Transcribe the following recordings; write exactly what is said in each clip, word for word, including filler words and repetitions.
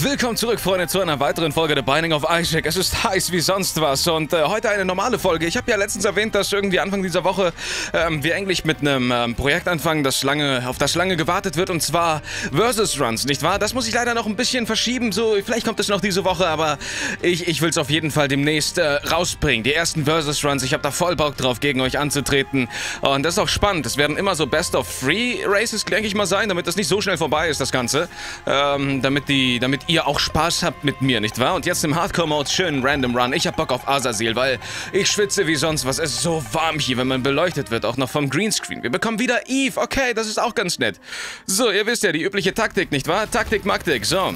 Willkommen zurück, Freunde, zu einer weiteren Folge der Binding of Isaac. Es ist heiß wie sonst was und äh, heute eine normale Folge. Ich habe ja letztens erwähnt, dass irgendwie Anfang dieser Woche ähm, wir eigentlich mit einem ähm, Projekt anfangen, das lange, auf das lange gewartet wird, und zwar Versus Runs, nicht wahr? Das muss ich leider noch ein bisschen verschieben, so vielleicht kommt es noch diese Woche, aber ich, ich will es auf jeden Fall demnächst äh, rausbringen. Die ersten Versus Runs, ich habe da voll Bock drauf, gegen euch anzutreten, und das ist auch spannend. Es werden immer so Best-of-Three-Races, denke ich mal, sein, damit das nicht so schnell vorbei ist, das Ganze. Ähm, damit die, damit ihr auch Spaß habt mit mir, nicht wahr? Und jetzt im Hardcore-Mode schön Random Run. Ich hab Bock auf Azazel, weil ich schwitze wie sonst was. Es ist so warm hier, wenn man beleuchtet wird, auch noch vom Greenscreen. Wir bekommen wieder Eve. Okay, das ist auch ganz nett. So, ihr wisst ja, die übliche Taktik, nicht wahr? Taktik, Maktik, so.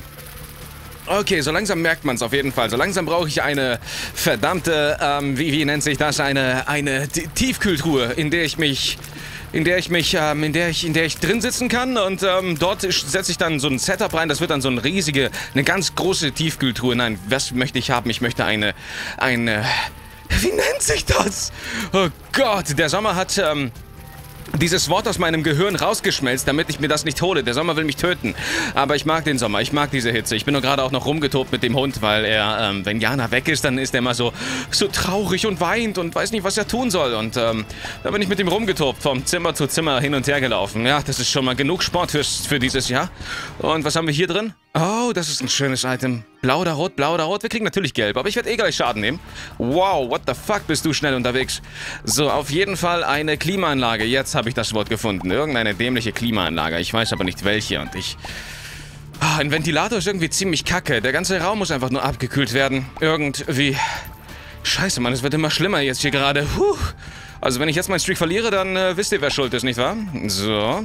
Okay, so langsam merkt man es auf jeden Fall. So langsam brauche ich eine verdammte, ähm, wie, wie nennt sich das? Eine, eine Tiefkühltruhe, in der ich mich... in der ich mich, ähm, in der ich, in der ich drin sitzen kann, und ähm, dort setze ich dann so ein Setup rein. Das wird dann so eine riesige, eine ganz große Tiefkühltruhe. Nein, was möchte ich haben? Ich möchte eine, eine, wie nennt sich das? Oh Gott, der Sommer hat, ähm, dieses Wort aus meinem Gehirn rausgeschmelzt, damit ich mir das nicht hole. Der Sommer will mich töten. Aber ich mag den Sommer, ich mag diese Hitze. Ich bin nur gerade auch noch rumgetobt mit dem Hund, weil er, ähm, wenn Jana weg ist, dann ist er immer so, so traurig und weint und weiß nicht, was er tun soll. Und ähm, da bin ich mit ihm rumgetobt, vom Zimmer zu Zimmer hin und her gelaufen. Ja, das ist schon mal genug Sport fürs, für dieses Jahr. Und was haben wir hier drin? Oh, das ist ein schönes Item. Blau oder rot, blau oder rot. Wir kriegen natürlich gelb, aber ich werde eh gleich Schaden nehmen. Wow, what the fuck, bist du schnell unterwegs. So, auf jeden Fall eine Klimaanlage. Jetzt habe ich das Wort gefunden. Irgendeine dämliche Klimaanlage. Ich weiß aber nicht welche, und ich... Oh, ein Ventilator ist irgendwie ziemlich kacke. Der ganze Raum muss einfach nur abgekühlt werden. Irgendwie... Scheiße, Mann, es wird immer schlimmer jetzt hier gerade. Puh. Also, wenn ich jetzt meinen Streak verliere, dann äh, wisst ihr, wer schuld ist, nicht wahr? So...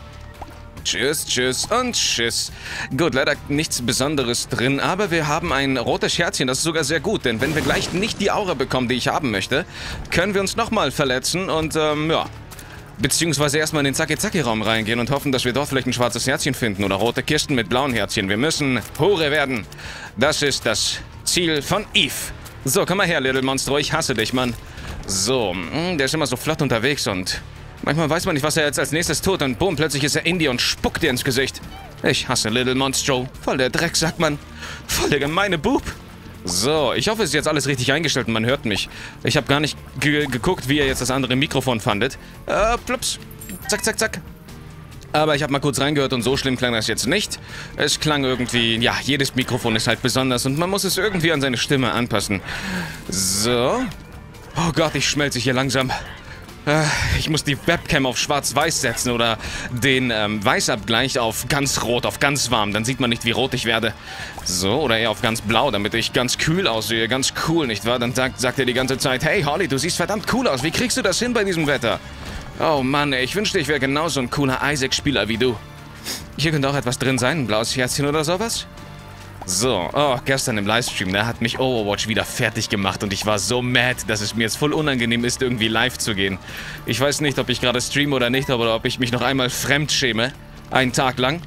Tschüss, tschüss und tschüss. Gut, leider nichts Besonderes drin, aber wir haben ein rotes Herzchen, das ist sogar sehr gut, denn wenn wir gleich nicht die Aura bekommen, die ich haben möchte, können wir uns nochmal verletzen und, ähm, ja, beziehungsweise erstmal in den Zacki-Zacki-Raum reingehen und hoffen, dass wir dort vielleicht ein schwarzes Herzchen finden oder rote Kisten mit blauen Herzchen. Wir müssen Hure werden. Das ist das Ziel von Eve. So, komm mal her, Little Monstro, ich hasse dich, Mann. So, der ist immer so flott unterwegs und... manchmal weiß man nicht, was er jetzt als nächstes tut, und boom, plötzlich ist er in dir und spuckt dir ins Gesicht. Ich hasse Little Monstro. Voll der Dreck, sagt man. Voll der gemeine Bub. So, ich hoffe, es ist jetzt alles richtig eingestellt und man hört mich. Ich habe gar nicht ge geguckt, wie ihr jetzt das andere Mikrofon fandet. Äh, plups. Zack, zack, zack. Aber ich habe mal kurz reingehört und so schlimm klang das jetzt nicht. Es klang irgendwie, ja, jedes Mikrofon ist halt besonders und man muss es irgendwie an seine Stimme anpassen. So. Oh Gott, ich schmelze hier langsam. Ich muss die Webcam auf schwarz-weiß setzen oder den ähm, Weißabgleich auf ganz rot, auf ganz warm. Dann sieht man nicht, wie rot ich werde. So, oder eher auf ganz blau, damit ich ganz kühl aussehe. Ganz cool, nicht wahr? Dann sagt, sagt er die ganze Zeit, hey Holly, du siehst verdammt cool aus. Wie kriegst du das hin bei diesem Wetter? Oh Mann, ey, ich wünschte, ich wäre genauso ein cooler Isaac-Spieler wie du. Hier könnte auch etwas drin sein, ein blaues Herzchen oder sowas. So, oh, gestern im Livestream, da hat mich Overwatch wieder fertig gemacht und ich war so mad, dass es mir jetzt voll unangenehm ist, irgendwie live zu gehen. Ich weiß nicht, ob ich gerade streame oder nicht, oder ob ich mich noch einmal fremdschäme, einen Tag lang.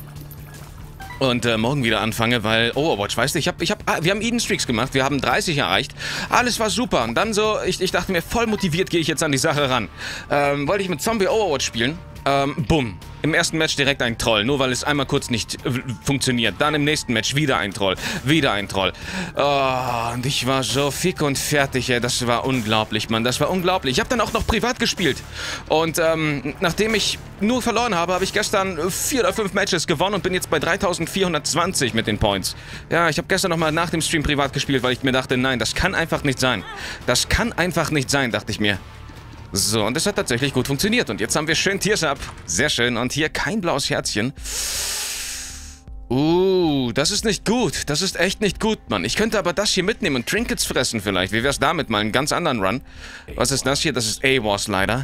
Und äh, morgen wieder anfange, weil Overwatch, weißt du, ich hab, ich hab, wir haben Eden Streaks gemacht, wir haben dreißig erreicht, alles war super. Und dann so, ich, ich dachte mir, voll motiviert gehe ich jetzt an die Sache ran. Ähm, wollte ich mit Zombie Overwatch spielen, ähm, bumm. Im ersten Match direkt ein Troll, nur weil es einmal kurz nicht äh, funktioniert. Dann im nächsten Match wieder ein Troll, wieder ein Troll. Oh, und ich war so fick und fertig, ey. Das war unglaublich, Mann. Das war unglaublich. Ich habe dann auch noch privat gespielt. Und ähm, nachdem ich nur verloren habe, habe ich gestern vier oder fünf Matches gewonnen und bin jetzt bei dreitausendvierhundertzwanzig mit den Points. Ja, ich habe gestern nochmal nach dem Stream privat gespielt, weil ich mir dachte, nein, das kann einfach nicht sein. Das kann einfach nicht sein, dachte ich mir. So, und es hat tatsächlich gut funktioniert. Und jetzt haben wir schön Tears Up. Sehr schön. Und hier kein blaues Herzchen. Uh, das ist nicht gut. Das ist echt nicht gut, Mann. Ich könnte aber das hier mitnehmen und Trinkets fressen vielleicht. Wie wär's damit? Mal einen ganz anderen Run. Was ist das hier? Das ist A W O S leider.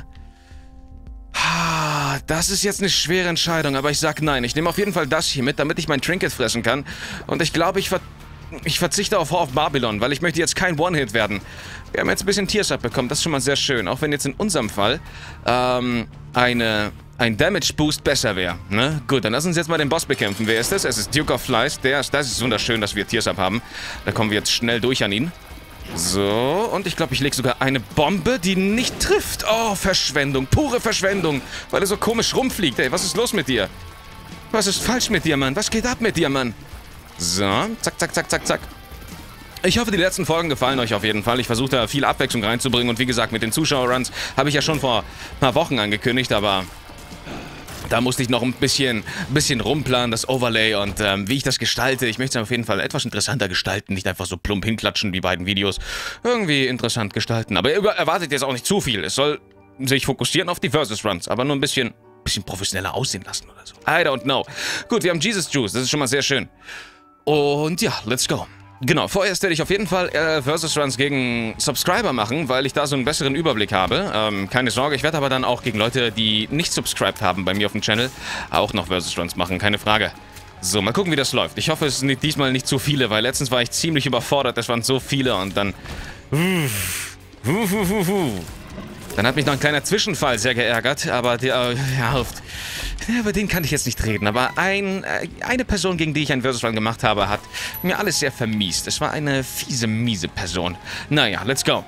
Das ist jetzt eine schwere Entscheidung, aber ich sag nein. Ich nehme auf jeden Fall das hier mit, damit ich mein Trinket fressen kann. Und ich glaube, ich ver ich verzichte auf Whore of Babylon, weil ich möchte jetzt kein One-Hit werden. Wir haben jetzt ein bisschen Tears abbekommen, das ist schon mal sehr schön. Auch wenn jetzt in unserem Fall ähm, eine, ein Damage-Boost besser wäre. Ne? Gut, dann lass uns jetzt mal den Boss bekämpfen. Wer ist das? Es ist Duke of Flies. Der ist, das ist wunderschön, dass wir Tears Up haben. Da kommen wir jetzt schnell durch an ihn. So, und ich glaube, ich lege sogar eine Bombe, die nicht trifft. Oh, Verschwendung, pure Verschwendung, weil er so komisch rumfliegt. Ey, was ist los mit dir? Was ist falsch mit dir, Mann? Was geht ab mit dir, Mann? So, zack, zack, zack, zack, zack. Ich hoffe, die letzten Folgen gefallen euch auf jeden Fall. Ich versuche da viel Abwechslung reinzubringen. Und wie gesagt, mit den Zuschauerruns habe ich ja schon vor ein paar Wochen angekündigt, aber da musste ich noch ein bisschen, bisschen rumplanen, das Overlay und ähm, wie ich das gestalte. Ich möchte es auf jeden Fall etwas interessanter gestalten, nicht einfach so plump hinklatschen, die beiden Videos. Irgendwie interessant gestalten. Aber ihr erwartet jetzt auch nicht zu viel. Es soll sich fokussieren auf die Versus-Runs, aber nur ein bisschen, bisschen professioneller aussehen lassen oder so. I don't know. Gut, wir haben Jesus Juice, das ist schon mal sehr schön. Und ja, let's go. Genau, vorerst werde ich auf jeden Fall äh, Versus-Runs gegen Subscriber machen, weil ich da so einen besseren Überblick habe. Ähm, keine Sorge, ich werde aber dann auch gegen Leute, die nicht subscribed haben bei mir auf dem Channel, auch noch Versus-Runs machen, keine Frage. So, mal gucken, wie das läuft. Ich hoffe, es sind diesmal nicht zu viele, weil letztens war ich ziemlich überfordert, es waren so viele und dann... Dann hat mich noch ein kleiner Zwischenfall sehr geärgert, aber der, ja, über den kann ich jetzt nicht reden. Aber ein, eine Person, gegen die ich einen Versus-Run gemacht habe, hat mir alles sehr vermiest. Es war eine fiese, miese Person. Naja, let's go.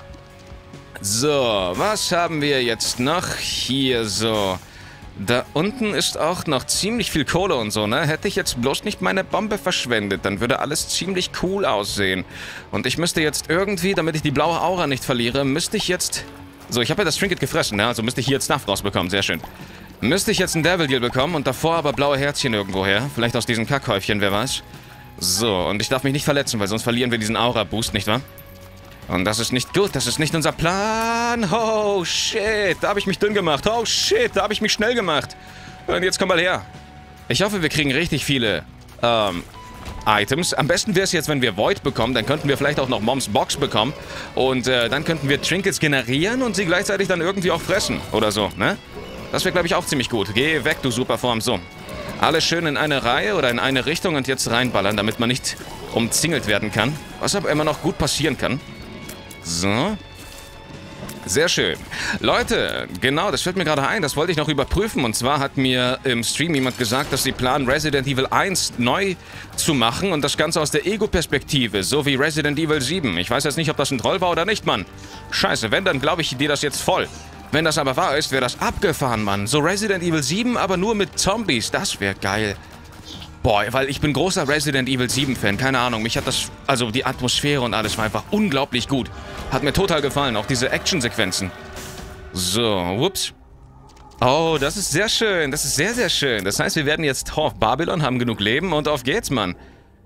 So, was haben wir jetzt noch? Hier so. Da unten ist auch noch ziemlich viel Kohle und so, ne? Hätte ich jetzt bloß nicht meine Bombe verschwendet, dann würde alles ziemlich cool aussehen. Und ich müsste jetzt irgendwie, damit ich die blaue Aura nicht verliere, müsste ich jetzt... So, ich habe ja das Trinket gefressen, ne? Also müsste ich hier jetzt Stuff rausbekommen, sehr schön. Müsste ich jetzt einen Devil Deal bekommen und davor aber blaue Herzchen irgendwo her. Vielleicht aus diesem Kackhäufchen, wer weiß. So, und ich darf mich nicht verletzen, weil sonst verlieren wir diesen Aura-Boost, nicht wahr? Und das ist nicht gut, das ist nicht unser Plan. Oh, shit, da habe ich mich dünn gemacht. Oh, shit, da habe ich mich schnell gemacht. Und jetzt komm mal her. Ich hoffe, wir kriegen richtig viele, ähm... Items. Am besten wäre es jetzt, wenn wir Void bekommen, dann könnten wir vielleicht auch noch Moms Box bekommen und äh, dann könnten wir Trinkets generieren und sie gleichzeitig dann irgendwie auch fressen oder so, ne? Das wäre, glaube ich, auch ziemlich gut. Geh weg, du Superform. So. Alles schön in eine Reihe oder in eine Richtung und jetzt reinballern, damit man nicht umzingelt werden kann, was aber immer noch gut passieren kann. So. Sehr schön. Leute, genau, das fällt mir gerade ein, das wollte ich noch überprüfen. Und zwar hat mir im Stream jemand gesagt, dass sie planen, Resident Evil eins neu zu machen und das Ganze aus der Ego-Perspektive, so wie Resident Evil sieben. Ich weiß jetzt nicht, ob das ein Troll war oder nicht, Mann. Scheiße, wenn, dann glaube ich dir das jetzt voll. Wenn das aber wahr ist, wäre das abgefahren, Mann. So Resident Evil sieben, aber nur mit Zombies, das wäre geil. Boah, weil ich bin großer Resident Evil sieben Fan, keine Ahnung, mich hat das, also die Atmosphäre und alles war einfach unglaublich gut. Hat mir total gefallen, auch diese Action-Sequenzen. So, whoops. Oh, das ist sehr schön, das ist sehr, sehr schön. Das heißt, wir werden jetzt Tor of Babylon, haben genug Leben und auf geht's, Mann.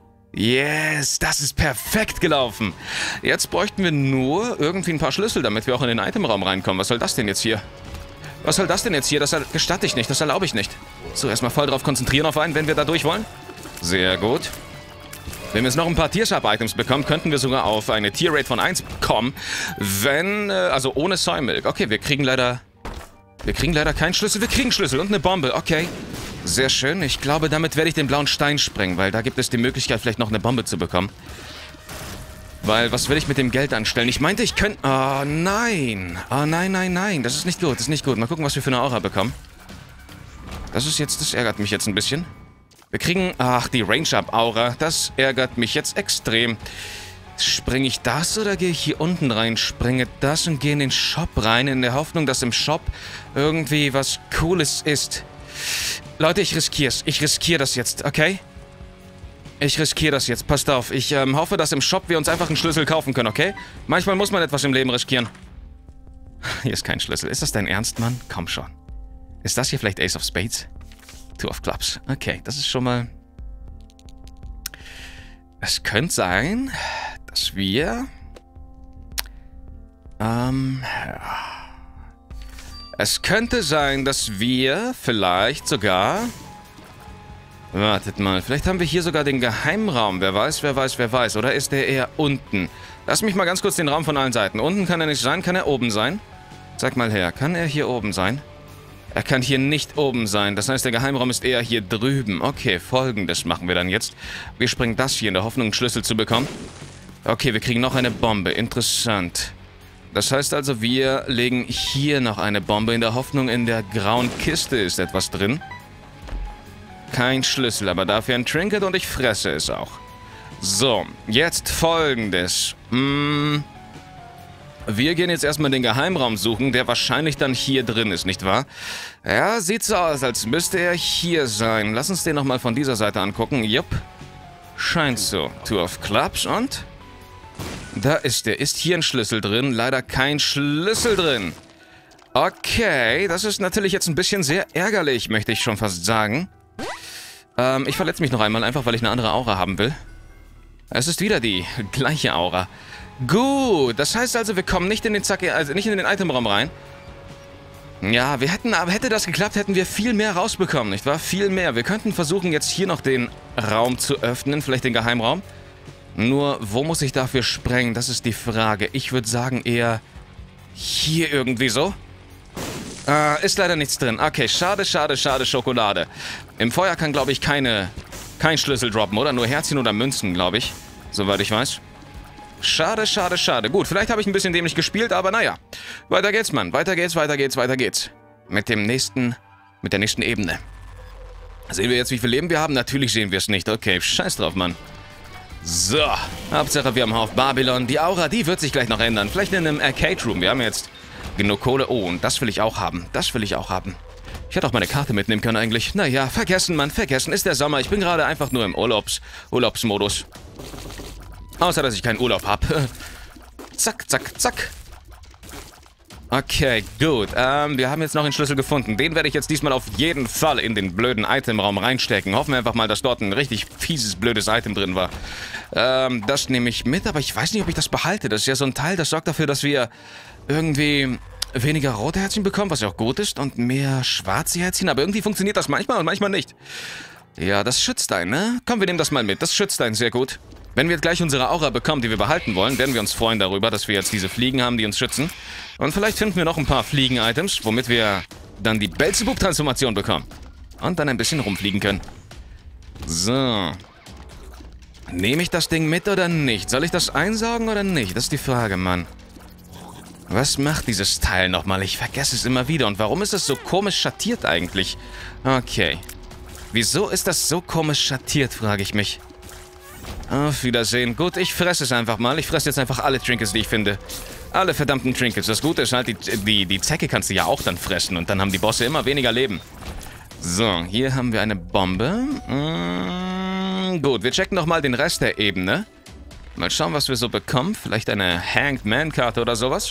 Yes, das ist perfekt gelaufen. Jetzt bräuchten wir nur irgendwie ein paar Schlüssel, damit wir auch in den Itemraum reinkommen. Was soll das denn jetzt hier? Was soll das denn jetzt hier? Das gestatte ich nicht, das erlaube ich nicht. So, erstmal voll drauf konzentrieren auf einen, wenn wir da durch wollen. Sehr gut. Wenn wir jetzt noch ein paar Tiersharp-Items bekommen, könnten wir sogar auf eine Tier-Rate von eins kommen. Wenn, äh, also ohne Soymilk. Okay, wir kriegen leider... Wir kriegen leider keinen Schlüssel. Wir kriegen Schlüssel und eine Bombe. Okay. Sehr schön. Ich glaube, damit werde ich den blauen Stein sprengen, weil da gibt es die Möglichkeit, vielleicht noch eine Bombe zu bekommen. Weil, was will ich mit dem Geld anstellen? Ich meinte, ich könnte... Oh, nein. Oh, nein, nein, nein. Das ist nicht gut, das ist nicht gut. Mal gucken, was wir für eine Aura bekommen. Das ist jetzt... Das ärgert mich jetzt ein bisschen. Wir kriegen... Ach, die Range-Up-Aura. Das ärgert mich jetzt extrem. Springe ich das oder gehe ich hier unten rein? Springe das und gehe in den Shop rein, in der Hoffnung, dass im Shop irgendwie was Cooles ist. Leute, ich riskiere es. Ich riskiere das jetzt, okay? Ich riskiere das jetzt. Passt auf. Ich ähm, hoffe, dass im Shop wir uns einfach einen Schlüssel kaufen können, okay? Manchmal muss man etwas im Leben riskieren. Hier ist kein Schlüssel. Ist das dein Ernst, Mann? Komm schon. Ist das hier vielleicht Ace of Spades? Two of Clubs. Okay, das ist schon mal... Es könnte sein, dass wir... Ähm... Es könnte sein, dass wir vielleicht sogar... Wartet mal, vielleicht haben wir hier sogar den Geheimraum. Wer weiß, wer weiß, wer weiß. Oder ist der eher unten? Lass mich mal ganz kurz den Raum von allen Seiten. Unten kann er nicht sein, kann er oben sein? Sag mal her, kann er hier oben sein? Er kann hier nicht oben sein. Das heißt, der Geheimraum ist eher hier drüben. Okay, Folgendes machen wir dann jetzt. Wir springen das hier in der Hoffnung, einen Schlüssel zu bekommen. Okay, wir kriegen noch eine Bombe. Interessant. Das heißt also, wir legen hier noch eine Bombe in der Hoffnung, in der grauen Kiste ist etwas drin. Kein Schlüssel, aber dafür ein Trinket und ich fresse es auch. So, jetzt Folgendes. Hm, wir gehen jetzt erstmal den Geheimraum suchen, der wahrscheinlich dann hier drin ist, nicht wahr? Ja, sieht so aus, als müsste er hier sein. Lass uns den nochmal von dieser Seite angucken. Jupp. Scheint so. Two of Clubs und... Da ist der. Ist hier ein Schlüssel drin? Leider kein Schlüssel drin. Okay, das ist natürlich jetzt ein bisschen sehr ärgerlich, möchte ich schon fast sagen. Ähm, ich verletze mich noch einmal, einfach weil ich eine andere Aura haben will. Es ist wieder die gleiche Aura. Gut, das heißt also, wir kommen nicht in den Zack, also nicht in den Itemraum rein. Ja, wir hätten, aber hätte das geklappt, hätten wir viel mehr rausbekommen, nicht wahr? Viel mehr. Wir könnten versuchen, jetzt hier noch den Raum zu öffnen, vielleicht den Geheimraum. Nur, wo muss ich dafür sprengen? Das ist die Frage. Ich würde sagen, eher hier irgendwie so. Äh, ist leider nichts drin. Okay, schade, schade, schade, Schokolade. Im Feuer kann, glaube ich, keine, kein Schlüssel droppen, oder? Nur Herzchen oder Münzen, glaube ich. Soweit ich weiß. Schade, schade, schade. Gut, vielleicht habe ich ein bisschen dämlich gespielt, aber naja. Weiter geht's, Mann. Weiter geht's, weiter geht's, weiter geht's. Mit dem nächsten, mit der nächsten Ebene. Sehen wir jetzt, wie viel Leben wir haben? Natürlich sehen wir es nicht. Okay, scheiß drauf, Mann. So, Hauptsache wir haben auf Babylon. Die Aura, die wird sich gleich noch ändern. Vielleicht in einem Arcade Room. Wir haben jetzt genug Kohle. Oh, und das will ich auch haben. Das will ich auch haben. Ich hätte auch meine Karte mitnehmen können eigentlich. Naja, vergessen, Mann, vergessen. Ist der Sommer. Ich bin gerade einfach nur im Urlaubs Urlaubsmodus. Außer, dass ich keinen Urlaub habe. Zack, zack, zack. Okay, gut. Ähm, wir haben jetzt noch einen Schlüssel gefunden. Den werde ich jetzt diesmal auf jeden Fall in den blöden Itemraum reinstecken. Hoffen wir einfach mal, dass dort ein richtig fieses, blödes Item drin war. Ähm, das nehme ich mit, aber ich weiß nicht, ob ich das behalte. Das ist ja so ein Teil, das sorgt dafür, dass wir irgendwie weniger rote Herzchen bekommen, was ja auch gut ist, und mehr schwarze Herzchen. Aber irgendwie funktioniert das manchmal und manchmal nicht. Ja, das schützt einen, ne? Komm, wir nehmen das mal mit. Das schützt einen sehr gut. Wenn wir jetzt gleich unsere Aura bekommen, die wir behalten wollen, werden wir uns freuen darüber, dass wir jetzt diese Fliegen haben, die uns schützen. Und vielleicht finden wir noch ein paar Fliegen-Items, womit wir dann die Belzebub-Transformation bekommen. Und dann ein bisschen rumfliegen können. So. Nehme ich das Ding mit oder nicht? Soll ich das einsaugen oder nicht? Das ist die Frage, Mann. Was macht dieses Teil nochmal? Ich vergesse es immer wieder. Und warum ist es so komisch schattiert eigentlich? Okay. Wieso ist das so komisch schattiert, frage ich mich. Auf Wiedersehen. Gut, ich fresse es einfach mal. Ich fresse jetzt einfach alle Trinkets, die ich finde. Alle verdammten Trinkets. Das Gute ist halt, die, die, die Zecke kannst du ja auch dann fressen. Und dann haben die Bosse immer weniger Leben. So, hier haben wir eine Bombe. Mm, gut, wir checken nochmal den Rest der Ebene. Mal schauen, was wir so bekommen. Vielleicht eine Hanged Man-Karte oder sowas.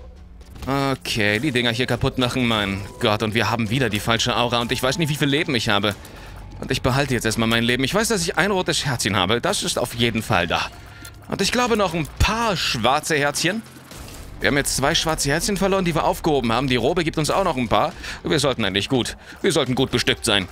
Okay, die Dinger hier kaputt machen. Mein Gott, und wir haben wieder die falsche Aura. Und ich weiß nicht, wie viel Leben ich habe. Und ich behalte jetzt erstmal mein Leben. Ich weiß, dass ich ein rotes Herzchen habe. Das ist auf jeden Fall da. Und ich glaube noch ein paar schwarze Herzchen. Wir haben jetzt zwei schwarze Herzchen verloren, die wir aufgehoben haben. Die Robe gibt uns auch noch ein paar. Wir sollten eigentlich gut. Wir sollten gut bestückt sein.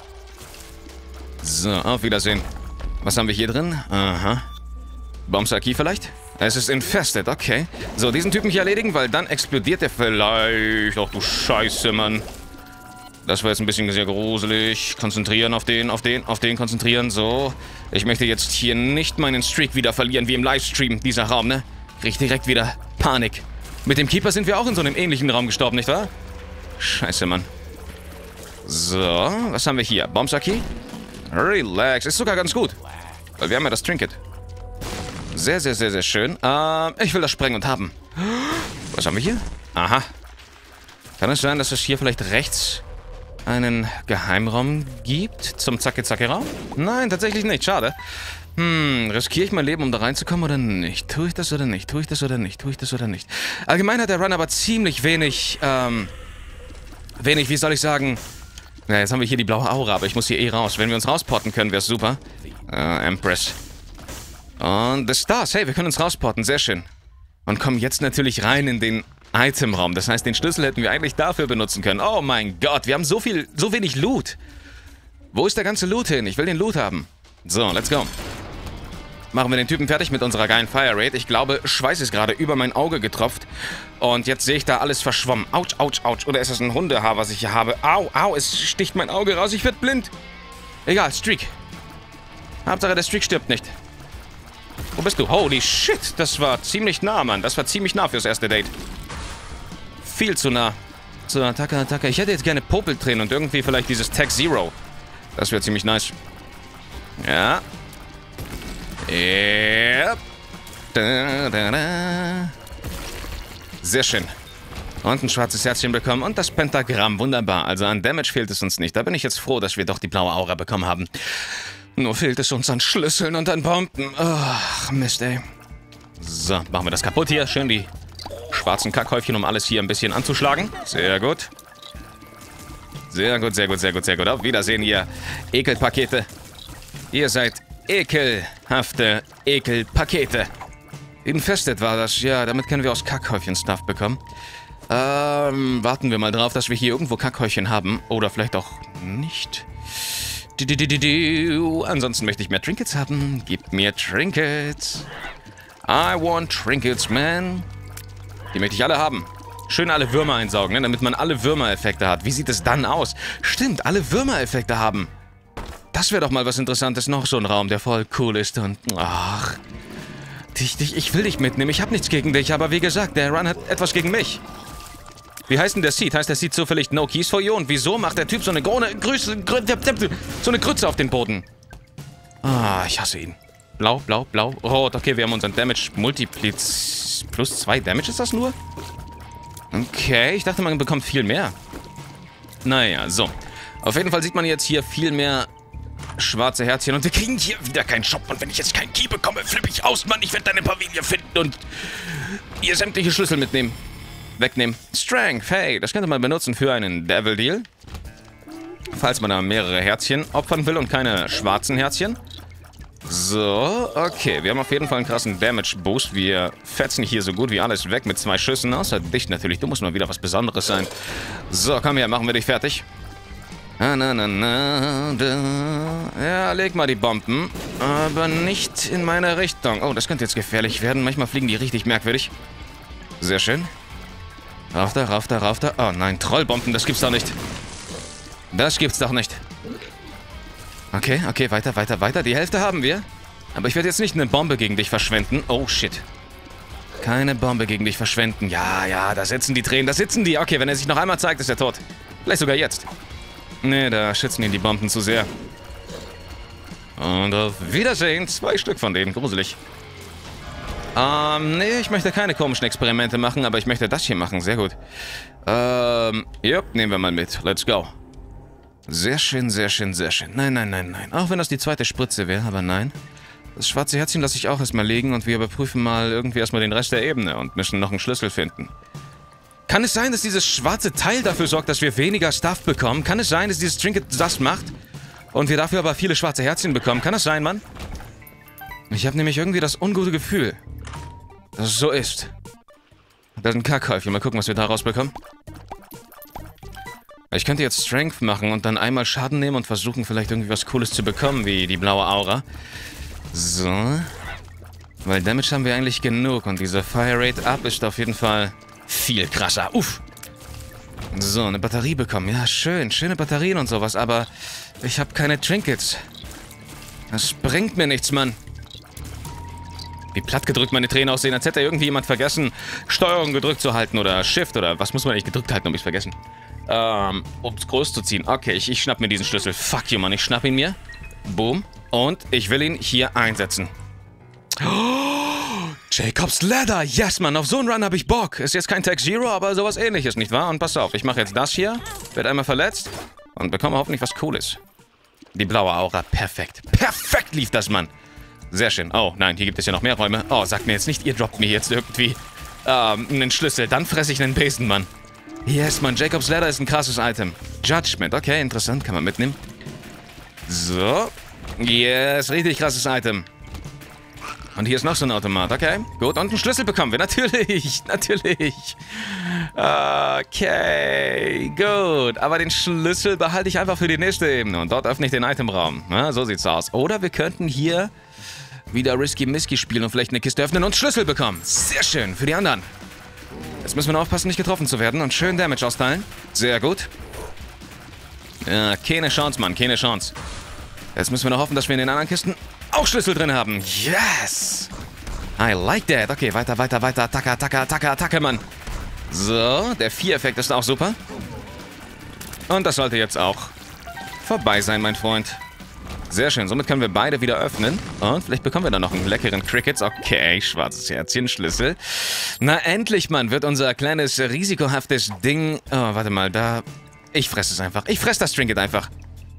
So, auf Wiedersehen. Was haben wir hier drin? Aha. Bombsaki vielleicht? Es ist infested, okay. So, diesen Typen hier erledigen, weil dann explodiert der vielleicht. Ach du Scheiße, Mann. Das war jetzt ein bisschen sehr gruselig. Konzentrieren auf den, auf den, auf den konzentrieren. So. Ich möchte jetzt hier nicht meinen Streak wieder verlieren, wie im Livestream, dieser Raum, ne? Krieg ich direkt wieder Panik. Mit dem Keeper sind wir auch in so einem ähnlichen Raum gestorben, nicht wahr? Scheiße, Mann. So, was haben wir hier? Bombsaki? Relax. Ist sogar ganz gut. Weil wir haben ja das Trinket. Sehr, sehr, sehr, sehr schön. Ähm, ich will das sprengen und haben. Was haben wir hier? Aha. Kann es sein, dass es hier vielleicht rechts einen Geheimraum gibt zum Zacke-Zacke-Raum? Nein, tatsächlich nicht. Schade. Hm, riskiere ich mein Leben, um da reinzukommen oder nicht? Tue ich das oder nicht? Tue ich das oder nicht? Tue ich das oder nicht? Allgemein hat der Run aber ziemlich wenig, ähm, wenig, wie soll ich sagen? Ja, jetzt haben wir hier die blaue Aura, aber ich muss hier eh raus. Wenn wir uns rausporten können, wäre es super. Äh, Empress. Und The Stars. Hey, wir können uns rausporten. Sehr schön. Und kommen jetzt natürlich rein in den Itemraum. Das heißt, den Schlüssel hätten wir eigentlich dafür benutzen können. Oh mein Gott, wir haben so viel, so wenig Loot. Wo ist der ganze Loot hin? Ich will den Loot haben. So, let's go. Machen wir den Typen fertig mit unserer geilen Fire Raid. Ich glaube, Schweiß ist gerade über mein Auge getropft. Und jetzt sehe ich da alles verschwommen. Autsch, autsch, autsch. Oder ist das ein Hundehaar, was ich hier habe? Au, au, es sticht mein Auge raus. Ich werde blind. Egal, Streak. Hauptsache, der Streak stirbt nicht. Wo bist du? Holy shit, das war ziemlich nah, Mann. Das war ziemlich nah fürs erste Date. Viel zu nah. So, Attacke, Attacke. Ich hätte jetzt gerne Popeltränen und irgendwie vielleicht dieses Tag Zero. Das wäre ziemlich nice. Ja. Yep. Da, da, da. Sehr schön. Und ein schwarzes Herzchen bekommen und das Pentagramm. Wunderbar. Also an Damage fehlt es uns nicht. Da bin ich jetzt froh, dass wir doch die blaue Aura bekommen haben. Nur fehlt es uns an Schlüsseln und an Bomben. Ach, Mist, ey. So, machen wir das kaputt hier. Schön die schwarzen Kackhäufchen, um alles hier ein bisschen anzuschlagen. Sehr gut. Sehr gut, sehr gut, sehr gut, sehr gut. Auf Wiedersehen, ihr Ekelpakete. Ihr seid ekelhafte Ekelpakete. Infested war das. Ja, damit können wir aus Kackhäufchen Stuff bekommen. Ähm, warten wir mal drauf, dass wir hier irgendwo Kackhäufchen haben. Oder vielleicht auch nicht. Du, du, du, du, du. Ansonsten möchte ich mehr Trinkets haben. Gib mir Trinkets. I want Trinkets, man. Die möchte ich alle haben. Schön alle Würmer einsaugen, ne? Damit man alle Würmer-Effekte hat. Wie sieht es dann aus? Stimmt, alle Würmer-Effekte haben. Das wäre doch mal was Interessantes. Noch so ein Raum, der voll cool ist und... Ach... Ich, ich, ich will dich mitnehmen. Ich habe nichts gegen dich, aber wie gesagt, der Run hat etwas gegen mich. Wie heißt denn der Seed? Heißt der Seed zufällig No Keys for You? Und wieso macht der Typ so eine Grone, Grüße, Grü, so eine Grütze auf den Boden? Ah, ich hasse ihn. Blau, blau, blau, rot. Okay, wir haben unseren Damage Multipliz... Plus zwei Damage ist das nur? Okay, ich dachte, man bekommt viel mehr. Naja, so. Auf jeden Fall sieht man jetzt hier viel mehr schwarze Herzchen. Und wir kriegen hier wieder keinen Shop. Und wenn ich jetzt keinen Key bekomme, flippe ich aus, Mann. Ich werde deine Pavillon finden und ihr sämtliche Schlüssel mitnehmen. Wegnehmen. Strength, hey, das könnte man benutzen für einen Devil Deal. Falls man da mehrere Herzchen opfern will und keine schwarzen Herzchen. So, okay. Wir haben auf jeden Fall einen krassen Damage-Boost. Wir fetzen hier so gut wie alles weg mit zwei Schüssen. Außer dich natürlich. Du musst mal wieder was Besonderes sein. So, komm her, machen wir dich fertig. Na, na, na, na, da. Ja, leg mal die Bomben. Aber nicht in meine Richtung. Oh, das könnte jetzt gefährlich werden. Manchmal fliegen die richtig merkwürdig. Sehr schön. Rauf da, rauf da, rauf da. Oh nein, Trollbomben, das gibt's doch nicht. Das gibt's doch nicht. Okay, okay, weiter, weiter, weiter. Die Hälfte haben wir. Aber ich werde jetzt nicht eine Bombe gegen dich verschwenden. Oh, shit. Keine Bombe gegen dich verschwenden. Ja, ja, da sitzen die Tränen, da sitzen die. Okay, wenn er sich noch einmal zeigt, ist er tot. Vielleicht sogar jetzt. Nee, da schützen ihn die Bomben zu sehr. Und auf Wiedersehen. Zwei Stück von denen. Gruselig. Ähm, nee, ich möchte keine komischen Experimente machen, aber ich möchte das hier machen. Sehr gut. Ähm, ja, nehmen wir mal mit. Let's go. Sehr schön, sehr schön, sehr schön. Nein, nein, nein, nein. Auch wenn das die zweite Spritze wäre, aber nein. Das schwarze Herzchen lasse ich auch erstmal liegen und wir überprüfen mal irgendwie erstmal den Rest der Ebene und müssen noch einen Schlüssel finden. Kann es sein, dass dieses schwarze Teil dafür sorgt, dass wir weniger Stuff bekommen? Kann es sein, dass dieses Trinket das macht und wir dafür aber viele schwarze Herzchen bekommen? Kann das sein, Mann? Ich habe nämlich irgendwie das ungute Gefühl, dass es so ist. Da ist ein Kackhäufchen. Mal gucken, was wir da rausbekommen. Ich könnte jetzt Strength machen und dann einmal Schaden nehmen und versuchen, vielleicht irgendwie was Cooles zu bekommen, wie die blaue Aura. So. Weil Damage haben wir eigentlich genug und diese Fire Rate Up ist auf jeden Fall viel krasser. Uff. So, eine Batterie bekommen. Ja, schön. Schöne Batterien und sowas, aber ich habe keine Trinkets. Das bringt mir nichts, Mann. Wie plattgedrückt meine Tränen aussehen, als hätte irgendwie jemand vergessen, Steuerung gedrückt zu halten oder Shift oder was muss man eigentlich gedrückt halten, um es vergessen. Ähm, um es groß zu ziehen. Okay, ich, ich schnapp mir diesen Schlüssel. Fuck you, Mann. Ich schnapp ihn mir. Boom. Und ich will ihn hier einsetzen. Oh, Jacob's Ladder. Yes, Mann. Auf so einen Run habe ich Bock. Ist jetzt kein Tech Zero, aber sowas ähnliches, nicht wahr? Und pass auf, ich mache jetzt das hier. Werd einmal verletzt. Und bekomme hoffentlich was Cooles. Die blaue Aura. Perfekt. Perfekt lief das, Mann. Sehr schön. Oh, nein, hier gibt es ja noch mehr Räume. Oh, sagt mir jetzt nicht, ihr droppt mir jetzt irgendwie ähm, einen Schlüssel. Dann fresse ich einen Besen, Mann. Yes, Mann, Jacob's Ladder ist ein krasses Item. Judgment, okay, interessant, kann man mitnehmen. So. Yes, richtig krasses Item. Und hier ist noch so ein Automat, okay. Gut, und einen Schlüssel bekommen wir, natürlich, natürlich. Okay, gut. Aber den Schlüssel behalte ich einfach für die nächste Ebene. Und dort öffne ich den Itemraum. Ja, so sieht's aus. Oder wir könnten hier wieder Risky Misky spielen und vielleicht eine Kiste öffnen und Schlüssel bekommen. Sehr schön, für die anderen. Jetzt müssen wir nur aufpassen, nicht getroffen zu werden und schön Damage austeilen. Sehr gut. Ja, keine Chance, Mann, keine Chance. Jetzt müssen wir noch hoffen, dass wir in den anderen Kisten auch Schlüssel drin haben. Yes! I like that. Okay, weiter, weiter, weiter. Attacke, Attacke, Attacke, Attacke, Mann. So, der vier-Effekt ist auch super. Und das sollte jetzt auch vorbei sein, mein Freund. Sehr schön, somit können wir beide wieder öffnen. Und vielleicht bekommen wir dann noch einen leckeren Crickets. Okay, schwarzes Herzchen, Schlüssel. Na endlich, Mann, wird unser kleines risikohaftes Ding... Oh, warte mal, da... Ich fresse es einfach. Ich fresse das Trinket einfach.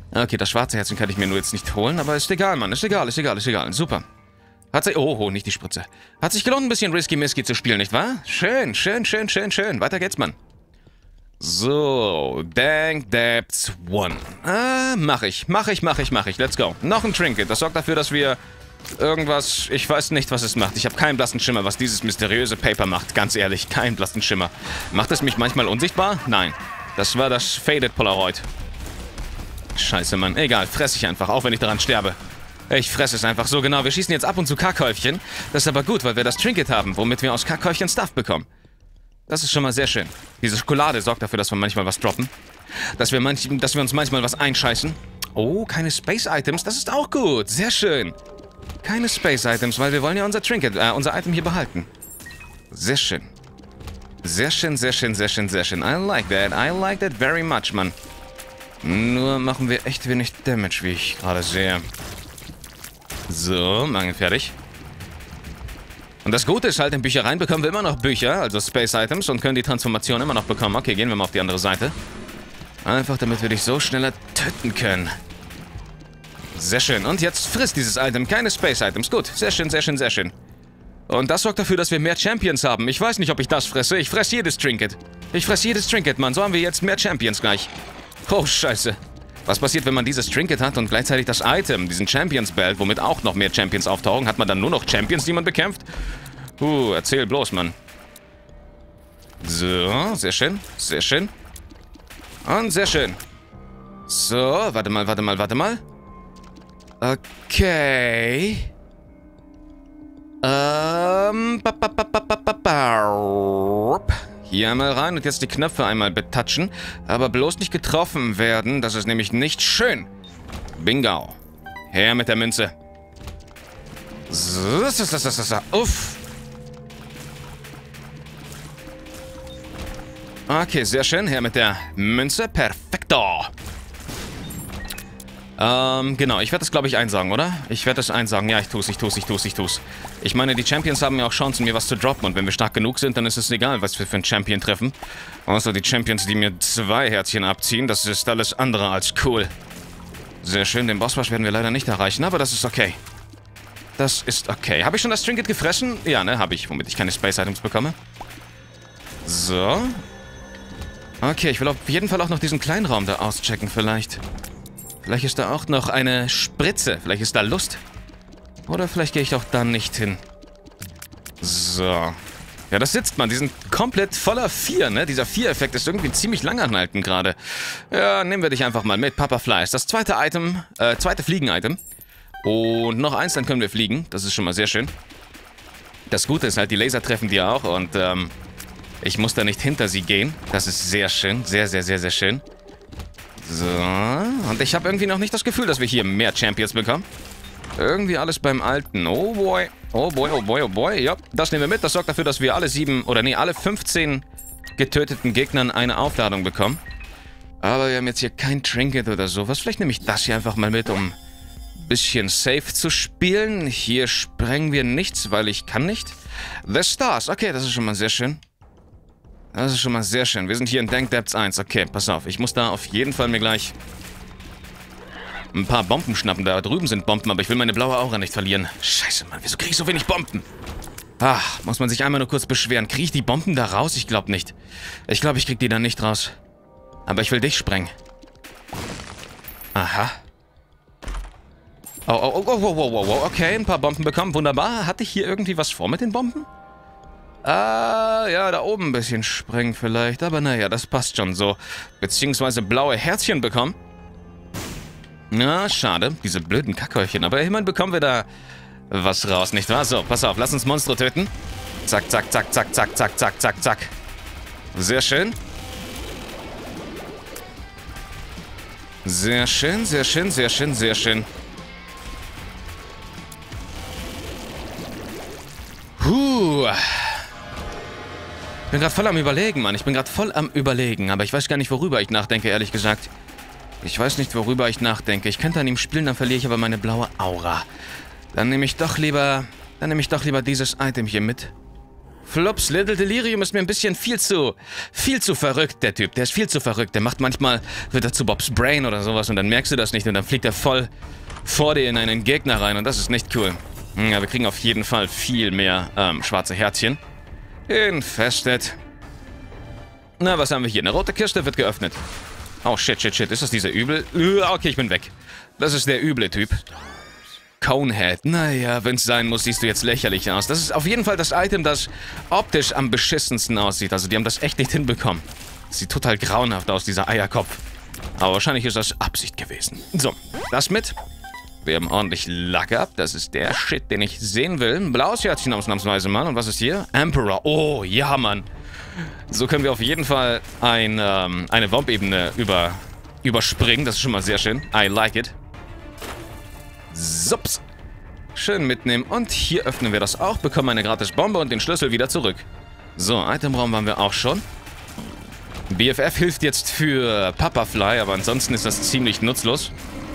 Okay, das schwarze Herzchen kann ich mir nur jetzt nicht holen, aber ist egal, Mann. Ist egal, ist egal, ist egal. Super. Hat sich... Oh, oh, nicht die Spritze. Hat sich gelohnt, ein bisschen Risky Misky zu spielen, nicht wahr? Schön, schön, schön, schön, schön. Weiter geht's, Mann. So, Dank Depths One. Ah, mach ich, mach ich, mach ich, mach ich. Let's go. Noch ein Trinket. Das sorgt dafür, dass wir irgendwas... Ich weiß nicht, was es macht. Ich habe keinen blassen Schimmer, was dieses mysteriöse Paper macht. Ganz ehrlich, keinen blassen Schimmer. Macht es mich manchmal unsichtbar? Nein. Das war das Faded Polaroid. Scheiße, Mann. Egal, fress ich einfach, auch wenn ich daran sterbe. Ich fresse es einfach so genau. Wir schießen jetzt ab und zu Kackhäufchen. Das ist aber gut, weil wir das Trinket haben, womit wir aus Kackhäufchen Stuff bekommen. Das ist schon mal sehr schön. Diese Schokolade sorgt dafür, dass wir manchmal was droppen. Dass wir, manch, dass wir uns manchmal was einscheißen. Oh, keine Space-Items. Das ist auch gut. Sehr schön. Keine Space-Items, weil wir wollen ja unser Trinket, äh, unser Item hier behalten. Sehr schön. Sehr schön, sehr schön, sehr schön, sehr schön. I like that. I like that very much, Mann. Nur machen wir echt wenig Damage, wie ich gerade sehe. So, Mangel fertig. Und das Gute ist halt, in Büchereien bekommen wir immer noch Bücher, also Space Items, und können die Transformation immer noch bekommen. Okay, gehen wir mal auf die andere Seite. Einfach, damit wir dich so schneller töten können. Sehr schön. Und jetzt frisst dieses Item keine Space Items. Gut, sehr schön, sehr schön, sehr schön. Und das sorgt dafür, dass wir mehr Champions haben. Ich weiß nicht, ob ich das fresse. Ich fresse jedes Trinket. Ich fresse jedes Trinket, Mann. So haben wir jetzt mehr Champions gleich. Oh, scheiße. Was passiert, wenn man dieses Trinket hat und gleichzeitig das Item, diesen Champions Belt, womit auch noch mehr Champions auftauchen? Hat man dann nur noch Champions, die man bekämpft? Uh, erzähl bloß, Mann. So, sehr schön, sehr schön. Und sehr schön. So, warte mal, warte mal, warte mal. Okay. Ähm, ba, ba, ba, ba, ba, ba, ba. Hier einmal rein und jetzt die Knöpfe einmal betatschen. Aber bloß nicht getroffen werden. Das ist nämlich nicht schön. Bingo. Her mit der Münze. So, so, so, so, so, so. Uff. Okay, sehr schön. Her mit der Münze. Perfekto. Ähm, genau. Ich werde das, glaube ich, einsagen, oder? Ich werde das einsagen. Ja, ich tue es, ich tue es, ich tue es, ich tue es. Ich meine, die Champions haben ja auch Chancen, mir was zu droppen. Und wenn wir stark genug sind, dann ist es egal, was wir für einen Champion treffen. Außer die Champions, die mir zwei Herzchen abziehen. Das ist alles andere als cool. Sehr schön. Den Bosswash werden wir leider nicht erreichen, aber das ist okay. Das ist okay. Habe ich schon das Trinket gefressen? Ja, ne? Habe ich, womit ich keine Space-Items bekomme. So. Okay, ich will auf jeden Fall auch noch diesen kleinen Raum da auschecken, vielleicht. Vielleicht ist da auch noch eine Spritze. Vielleicht ist da Lust. Oder vielleicht gehe ich auch da nicht hin. So. Ja, das sitzt man. Die sind komplett voller Vier, ne? Dieser Vier-Effekt ist irgendwie ziemlich lang anhalten gerade. Ja, nehmen wir dich einfach mal mit. Papa Fleisch. Das zweite Item, äh, zweite Fliegen-Item. Und noch eins, dann können wir fliegen. Das ist schon mal sehr schön. Das Gute ist halt, die Laser treffen die auch. Und, ähm, ich muss da nicht hinter sie gehen. Das ist sehr schön. Sehr, sehr, sehr, sehr schön. So, und ich habe irgendwie noch nicht das Gefühl, dass wir hier mehr Champions bekommen. Irgendwie alles beim Alten. Oh boy, oh boy, oh boy, oh boy. Ja, das nehmen wir mit. Das sorgt dafür, dass wir alle sieben, oder nee, alle fünfzehn getöteten Gegnern eine Aufladung bekommen. Aber wir haben jetzt hier kein Trinket oder sowas. Vielleicht nehme ich das hier einfach mal mit, um ein bisschen safe zu spielen. Hier sprengen wir nichts, weil ich kann nicht. The Stars, okay, das ist schon mal sehr schön. Das ist schon mal sehr schön. Wir sind hier in Dank Depths eins. Okay, pass auf. Ich muss da auf jeden Fall mir gleich ein paar Bomben schnappen. Da drüben sind Bomben, aber ich will meine blaue Aura nicht verlieren. Scheiße, Mann. Wieso kriege ich so wenig Bomben? Ach, muss man sich einmal nur kurz beschweren. Kriege ich die Bomben da raus? Ich glaube nicht. Ich glaube, ich kriege die da nicht raus. Aber ich will dich sprengen. Aha. Oh, oh, oh, oh, oh, oh, oh. Okay, ein paar Bomben bekommen. Wunderbar. Hatte ich hier irgendwie was vor mit den Bomben? Ah, ja, da oben ein bisschen sprengen vielleicht. Aber naja, das passt schon so. Beziehungsweise blaue Herzchen bekommen. Na, schade. Diese blöden Kackhäufchen. Aber immerhin bekommen wir da was raus, nicht wahr? So, pass auf. Lass uns Monster töten. Zack, zack, zack, zack, zack, zack, zack, zack, zack. Sehr schön. Sehr schön, sehr schön, sehr schön, sehr schön. Puh. Ich bin gerade voll am Überlegen, Mann. Ich bin gerade voll am Überlegen. Aber ich weiß gar nicht, worüber ich nachdenke, ehrlich gesagt. Ich weiß nicht, worüber ich nachdenke. Ich könnte an ihm spielen, dann verliere ich aber meine blaue Aura. Dann nehme ich doch lieber... Dann nehme ich doch lieber dieses Item hier mit. Flops, Little Delirium ist mir ein bisschen viel zu, viel zu verrückt, der Typ. Der ist viel zu verrückt. Der macht manchmal, wird er zu Bobs Brain oder sowas und dann merkst du das nicht und dann fliegt er voll vor dir in einen Gegner rein und das ist nicht cool. Ja, wir kriegen auf jeden Fall viel mehr ähm, schwarze Herzchen. Infested. Na, was haben wir hier? Eine rote Kiste wird geöffnet. Oh, shit, shit, shit. Ist das dieser Übel? Uh, okay, ich bin weg. Das ist der üble Typ. Conehead. Naja, wenn es sein muss, siehst du jetzt lächerlich aus. Das ist auf jeden Fall das Item, das optisch am beschissensten aussieht. Also die haben das echt nicht hinbekommen. Sieht total grauenhaft aus, dieser Eierkopf. Aber wahrscheinlich ist das Absicht gewesen. So, das mit. Wir haben ordentlich Luck ab. Das ist der Shit, den ich sehen will. Ein blaues Herzchen ausnahmsweise mal. Und was ist hier? Emperor. Oh, ja, Mann. So können wir auf jeden Fall ein, ähm, eine Womp-Ebene über, überspringen. Das ist schon mal sehr schön. I like it. Sups. Schön mitnehmen. Und hier öffnen wir das auch. Bekommen eine gratis Bombe und den Schlüssel wieder zurück. So, Itemraum waren wir auch schon. B F F hilft jetzt für Papafly, aber ansonsten ist das ziemlich nutzlos.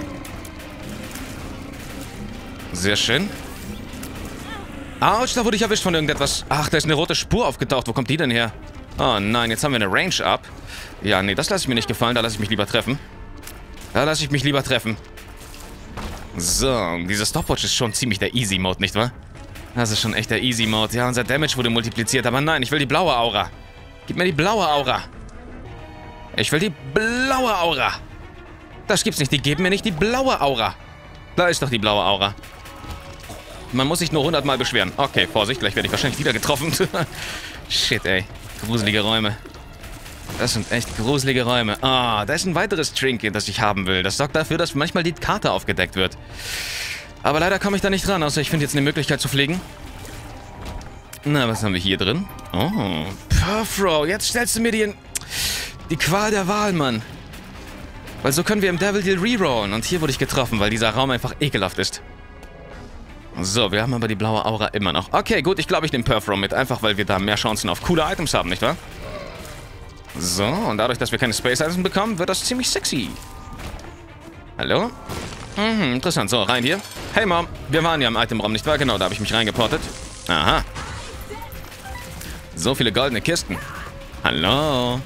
Sehr schön. Autsch, da wurde ich erwischt von irgendetwas. Ach, da ist eine rote Spur aufgetaucht. Wo kommt die denn her? Oh nein, jetzt haben wir eine Range up. Ja, nee, das lasse ich mir nicht gefallen. Da lasse ich mich lieber treffen. Da lasse ich mich lieber treffen. So, dieser Stopwatch ist schon ziemlich der Easy-Mode, nicht wahr? Das ist schon echt der Easy-Mode. Ja, unser Damage wurde multipliziert, aber nein, ich will die blaue Aura. Gib mir die blaue Aura. Ich will die blaue Aura. Das gibt's nicht, die geben mir nicht die blaue Aura. Da ist doch die blaue Aura. Man muss sich nur hundertmal beschweren. Okay, Vorsicht, gleich werde ich wahrscheinlich wieder getroffen. Shit, ey. Gruselige Räume. Das sind echt gruselige Räume. Ah, oh, da ist ein weiteres Trinket, das ich haben will. Das sorgt dafür, dass manchmal die Karte aufgedeckt wird. Aber leider komme ich da nicht ran, außer ich finde jetzt eine Möglichkeit zu fliegen. Na, was haben wir hier drin? Oh, Perfro. Jetzt stellst du mir die, die Qual der Wahl, Mann. Weil so können wir im Devil Deal rerollen. Und hier wurde ich getroffen, weil dieser Raum einfach ekelhaft ist. So, wir haben aber die blaue Aura immer noch. Okay, gut, ich glaube, ich nehme Perfro mit. Einfach, weil wir da mehr Chancen auf coole Items haben, nicht wahr? So, und dadurch, dass wir keine Space Items bekommen, wird das ziemlich sexy. Hallo? Mhm, interessant. So, rein hier. Hey, Mom. Wir waren ja im Itemraum, nicht wahr? Genau, da habe ich mich reingeportet. Aha. So viele goldene Kisten. Hallo?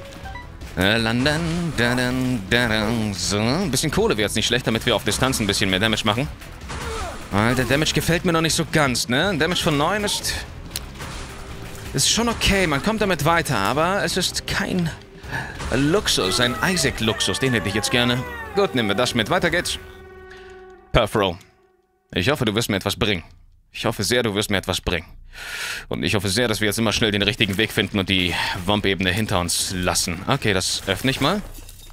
So, ein bisschen Kohle wäre jetzt nicht schlecht, damit wir auf Distanz ein bisschen mehr Damage machen. Weil der Damage gefällt mir noch nicht so ganz, ne? Ein Damage von neun ist... ist schon okay, man kommt damit weiter, aber es ist kein Luxus, ein Isaac-Luxus, den hätte ich jetzt gerne. Gut, nehmen wir das mit, weiter geht's. Perfro. Ich hoffe, du wirst mir etwas bringen. Ich hoffe sehr, du wirst mir etwas bringen. Und ich hoffe sehr, dass wir jetzt immer schnell den richtigen Weg finden und die Womp-Ebene hinter uns lassen. Okay, das öffne ich mal.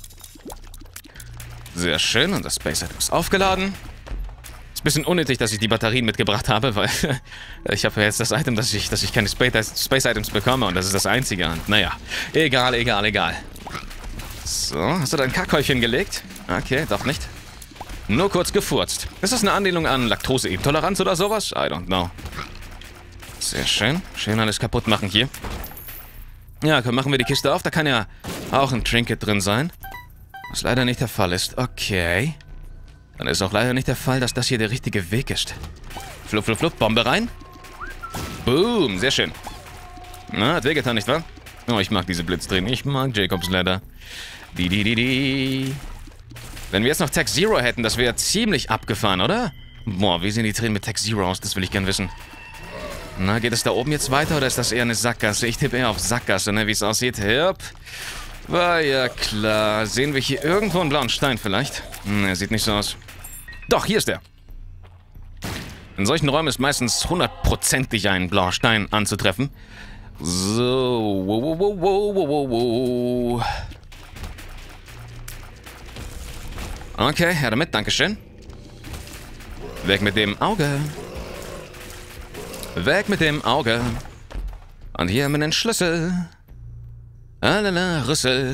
Sehr schön, und das Space Item ist aufgeladen. Ist ein bisschen unnötig, dass ich die Batterien mitgebracht habe, weil ich habe jetzt das Item, dass ich, dass ich keine Space Items bekomme und das ist das einzige. Und naja, egal, egal, egal. So, hast du dein Kackhäufchen gelegt? Okay, doch nicht. Nur kurz gefurzt. Ist das eine Anlehnung an Laktoseintoleranz oder sowas? I don't know. Sehr schön. Schön alles kaputt machen hier. Ja, komm, machen wir die Kiste auf. Da kann ja auch ein Trinket drin sein. Was leider nicht der Fall ist. Okay. Dann ist auch leider nicht der Fall, dass das hier der richtige Weg ist. Flupp, flupp, flupp. Bombe rein. Boom. Sehr schön. Na, hat wehgetan, nicht wahr? Oh, ich mag diese Blitzdrehen. Ich mag Jacobs Ladder. Die, die, die, die. Wenn wir jetzt noch Tech Zero hätten, das wäre ziemlich abgefahren, oder? Boah, wie sehen die Tränen mit Tech Zero aus? Das will ich gern wissen. Na, geht es da oben jetzt weiter oder ist das eher eine Sackgasse? Ich tippe eher auf Sackgasse, ne, wie es aussieht. Yep. War ja klar. Sehen wir hier irgendwo einen blauen Stein vielleicht? Hm, er sieht nicht so aus. Doch, hier ist er. In solchen Räumen ist meistens hundertprozentig ein blauer Stein anzutreffen. So. Wow, wow, wow, wow, wow. Okay, her damit, dankeschön. Weg mit dem Auge. Weg mit dem Auge. Und hier haben wir den Schlüssel. Alala, Rüssel.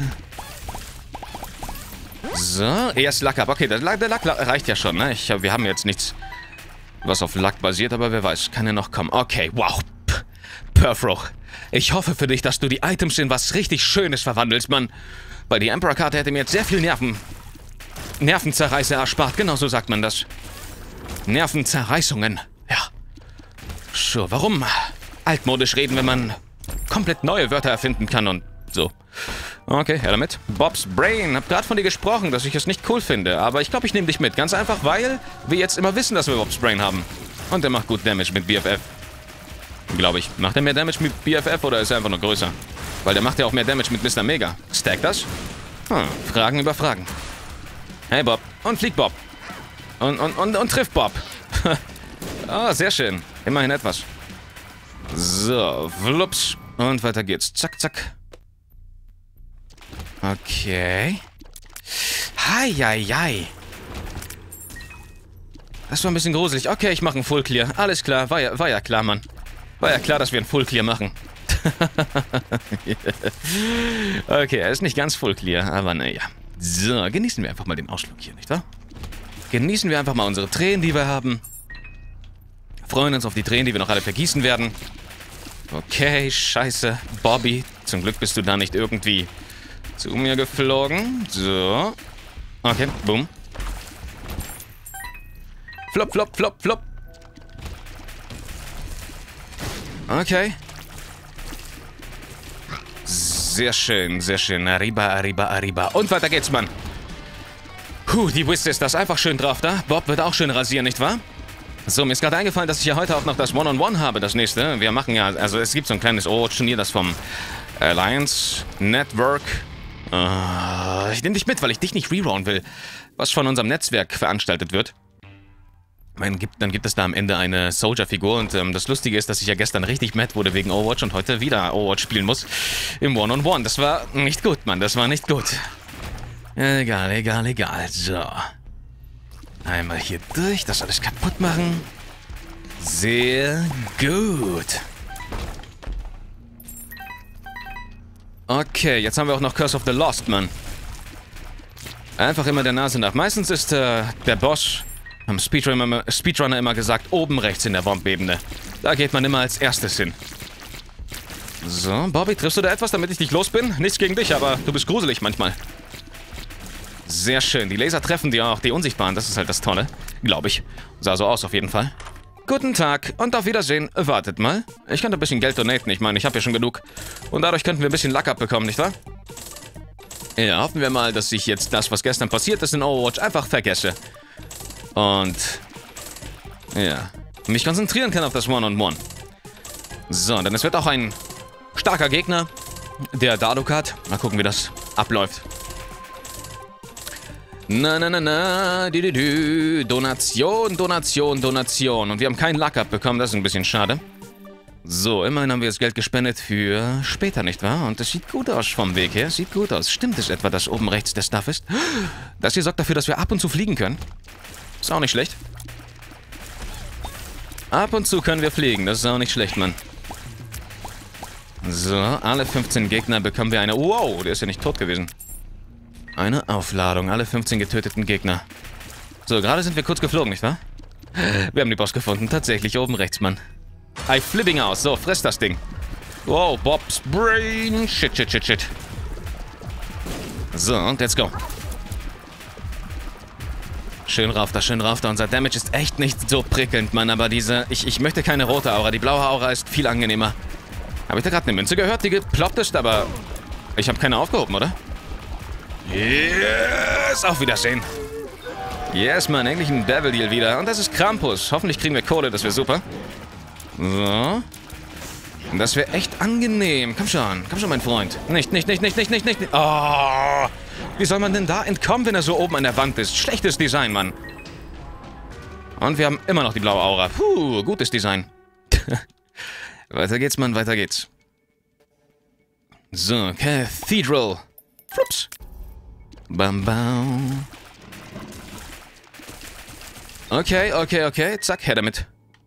So, erst Lack ab. Okay, der Lack, der Lack reicht ja schon, ne? Ich, wir haben jetzt nichts, was auf Lack basiert, aber wer weiß, kann ja noch kommen. Okay, wow. Perfro. Ich hoffe für dich, dass du die Items in was richtig Schönes verwandelst, Mann. Weil die Emperor-Karte hätte mir jetzt sehr viel Nerven... Nervenzerreißer erspart. Genau so sagt man das. Nervenzerreißungen. Ja. So, warum? altmodisch reden, wenn man komplett neue Wörter erfinden kann und so. Okay, her damit. Bob's Brain. Hab gerade von dir gesprochen, dass ich es nicht cool finde. Aber ich glaube, ich nehme dich mit. Ganz einfach, weil wir jetzt immer wissen, dass wir Bob's Brain haben. Und der macht gut Damage mit B F F. Glaube ich. Macht er mehr Damage mit B F F oder ist er einfach nur größer? Weil der macht ja auch mehr Damage mit Mister Mega. Stackt das? Hm, Fragen über Fragen. Hey Bob. Und fliegt Bob. Und, und, und, und trifft Bob. Ah, oh, sehr schön. Immerhin etwas. So, flups. Und weiter geht's. Zack, zack. Okay. Hi, hi, hi. Das war ein bisschen gruselig. Okay, ich mache einen Full Clear. Alles klar. War ja, war ja klar, Mann. War ja klar, dass wir einen Full Clear machen. Okay, er ist nicht ganz Full Clear, aber naja. So, genießen wir einfach mal den Ausflug hier, nicht wahr? Genießen wir einfach mal unsere Tränen, die wir haben. Freuen uns auf die Tränen, die wir noch alle vergießen werden. Okay, scheiße. Bobby, zum Glück bist du da nicht irgendwie zu mir geflogen. So. Okay, boom. Flop, flop, flop, flop. Okay. Sehr schön, sehr schön. Arriba, arriba, arriba. Und weiter geht's, Mann. Puh, die Whist ist das einfach schön drauf da. Bob wird auch schön rasieren, nicht wahr? So, mir ist gerade eingefallen, dass ich ja heute auch noch das One-on-One habe, das nächste. Wir machen ja, also es gibt so ein kleines Overwatch-Turnier, das vom Alliance Network. Uh, ich nehme dich mit, weil ich dich nicht rerollen will, was von unserem Netzwerk veranstaltet wird. Dann gibt, dann gibt es da am Ende eine Soldier-Figur und ähm, das Lustige ist, dass ich ja gestern richtig mad wurde wegen Overwatch und heute wieder Overwatch spielen muss im One-on-One. Das war nicht gut, Mann, das war nicht gut. Egal, egal, egal. So. Einmal hier durch, das alles kaputt machen. Sehr gut. Okay, jetzt haben wir auch noch Curse of the Lost, Mann. Einfach immer der Nase nach. Meistens ist äh, der Boss, haben Speedrunner, Speedrunner immer gesagt, oben rechts in der Bombebene. Da geht man immer als erstes hin. So, Bobby, triffst du da etwas, damit ich dich los bin? Nichts gegen dich, aber du bist gruselig manchmal. Sehr schön. Die Laser treffen die auch, die Unsichtbaren. Das ist halt das Tolle. Glaube ich. Sah so aus auf jeden Fall. Guten Tag und auf Wiedersehen. Wartet mal. Ich könnte ein bisschen Geld donaten. Ich meine, ich habe ja schon genug. Und dadurch könnten wir ein bisschen Luck abbekommen, nicht wahr? Ja, hoffen wir mal, dass ich jetzt das, was gestern passiert ist in Overwatch, einfach vergesse. Und ja, mich konzentrieren kann auf das One-on-One. So, denn es wird auch ein starker Gegner, der Daruk hat. Mal gucken, wie das abläuft. Na, na, na, na, du, du, du. Donation, Donation, Donation. Und wir haben keinen Luck abbekommen, das ist ein bisschen schade. So, immerhin haben wir das Geld gespendet für später, nicht wahr? Und das sieht gut aus vom Weg her, sieht gut aus. Stimmt es etwa, dass oben rechts der Stuff ist? Das hier sorgt dafür, dass wir ab und zu fliegen können. Ist auch nicht schlecht. Ab und zu können wir fliegen, das ist auch nicht schlecht, Mann. So, alle fünfzehn Gegner bekommen wir eine... Wow, der ist ja nicht tot gewesen. Eine Aufladung, alle fünfzehn getöteten Gegner. So, gerade sind wir kurz geflogen, nicht wahr? Wir haben die Boss gefunden, tatsächlich oben rechts, Mann. I flipping aus, so, friss das Ding. Wow, Bob's Brain. Shit, shit, shit, shit. So, und let's go. Schön rauf da, schön rauf da. Unser Damage ist echt nicht so prickelnd, Mann, aber diese... Ich, ich möchte keine rote Aura, die blaue Aura ist viel angenehmer. Habe ich da gerade eine Münze gehört, die geploppt ist, aber... Ich habe keine aufgehoben, oder? Yes, auf Wiedersehen. Yes, Mann, endlich ein Devil Deal wieder. Und das ist Krampus. Hoffentlich kriegen wir Kohle, das wäre super. So. Und das wäre echt angenehm. Komm schon, komm schon, mein Freund. Nicht, nicht, nicht, nicht, nicht, nicht, nicht. Oh, wie soll man denn da entkommen, wenn er so oben an der Wand ist? Schlechtes Design, Mann. Und wir haben immer noch die blaue Aura. Puh, gutes Design. Weiter geht's, Mann, weiter geht's. So, Cathedral. Flups. Bam, bam. Okay, okay, okay. Zack, her damit.